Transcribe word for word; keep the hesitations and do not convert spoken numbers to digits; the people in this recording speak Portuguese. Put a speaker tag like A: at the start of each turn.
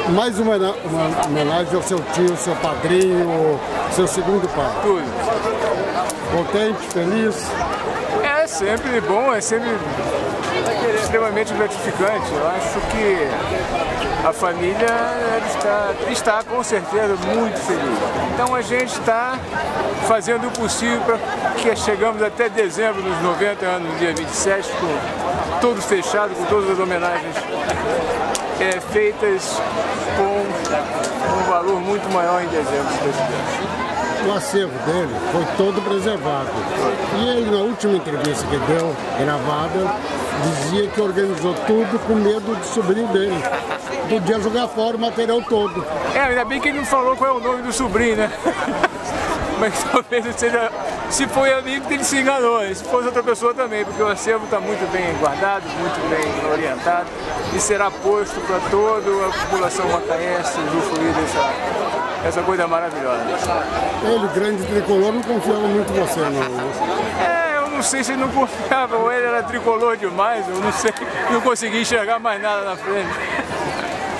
A: Mais uma, uma homenagem ao seu tio, seu padrinho, seu segundo pai.
B: Tudo.
A: Contente, feliz?
B: É sempre bom, é sempre extremamente gratificante. Eu acho que a família está, está com certeza muito feliz. Então a gente está fazendo o possível para que chegamos até dezembro dos noventa anos, no dia vinte e sete, com tudo fechado, com todas as homenagens é, feitas com um valor muito maior em dezembro, se Deus quiser.
A: O acervo dele foi todo preservado. E ele, na última entrevista que deu, gravada, dizia que organizou tudo com medo do sobrinho dele. Podia jogar fora o material todo.
B: É, ainda bem que ele não falou qual é o nome do sobrinho, né? Mas talvez não seja... Se foi amigo, ele se enganou. Se fosse outra pessoa também, porque o acervo está muito bem guardado, muito bem orientado e será posto para toda a população macaense usufruir dessa, essa coisa maravilhosa.
A: Ele, grande tricolor, não confiava muito em você, não?
B: É, eu não sei se ele não confiava, ou ele era tricolor demais, eu não sei, não consegui enxergar mais nada na frente.